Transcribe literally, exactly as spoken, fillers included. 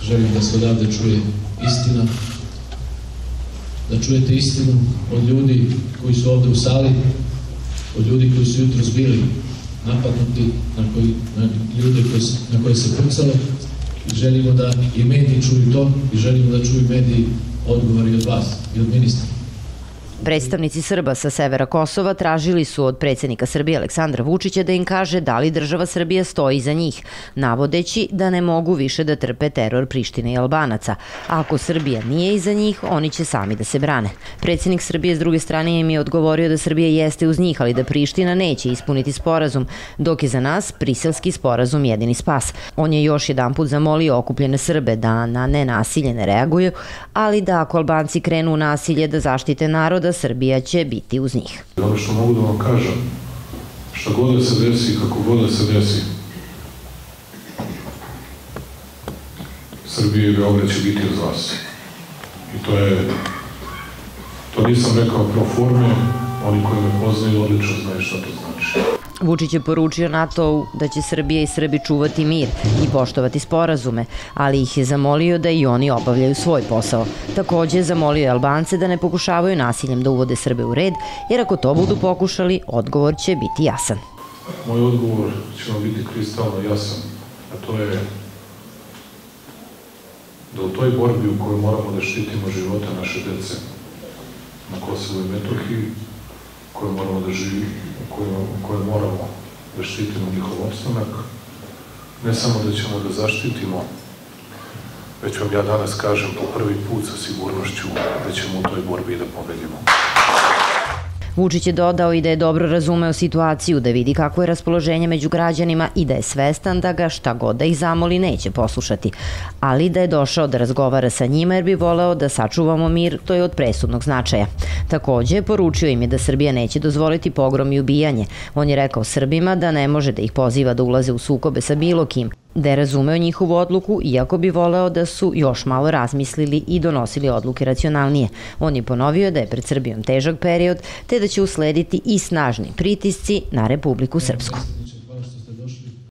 želim da se odavde čuje istina, da čujete istinu od ljudi koji su ovde u sali, od ljudi koji su jutros bili napadnuti, na, koji, na ljude koji, na koje se pucalo. I želimo da i mediji čuju to i želimo da čuju mediji odgovori od vas i od ministra. Predstavnici Srba sa severa Kosova tražili su od predsjednika Srbije Aleksandra Vučića da im kaže da li država Srbija stoji iza njih, navodeći da ne mogu više da trpe teror Prištine i Albanaca. A ako Srbija nije iza njih, oni će sami da se brane. Predsjednik Srbije s druge strane im je odgovorio da Srbija jeste uz njih, ali da Priština neće ispuniti sporazum, dok je za nas Briselski sporazum jedini spas. On je još jedanput zamolio okupljene Srbe da na nenasilje ne reaguju, ali da ako Albanci krenu u nasilje da zaštite naroda, Srbija će biti uz njih. Ono što mogu da vam kažem, šta god da se desi, kako god da se desi, Srbija i Beograd će biti uz vas. I to je, to nisam rekao pro forme, oni koji me poznaju odlično znaju šta to znači. Vučić je poručio NATO-u da će Srbija i Srbi čuvati mir i poštovati sporazume, ali ih je zamolio da i oni obavljaju svoj posao. Takođe, zamolio je Albance da ne pokušavaju nasiljem da uvode Srbe u red, jer ako to budu pokušali, odgovor će biti jasan. Moj odgovor će vam biti kristalno jasan, a to je da u toj borbi u kojoj moramo da štitimo života naše dece na Kosovu i Metohiji, koje moramo da živimo, u kojoj moramo da štitimo njihov opstanak, ne samo da ćemo da zaštitimo, već vam ja danas kažem po prvi put sa sigurnošću da ćemo u toj borbi da pobedimo. Vučić je dodao i da je dobro razumeo situaciju, da vidi kako je raspoloženje među građanima i da je svestan da ga šta god da ih zamoli neće poslušati, ali da je došao da razgovara sa njima jer bi voleo da sačuvamo mir, to je od presudnog značaja. Takođe, poručio im je da Srbija neće dozvoliti pogrom i ubijanje. On je rekao Srbima da ne može da ih poziva da ulaze u sukobe sa bilo kim, da je razumeo njihovu odluku, iako bi voleo da su još malo razmislili i donosili odluke racionalnije. On je ponovio da je pred Srbijom težak period, te da će uslediti i snažni pritisci na Republiku Srpsku.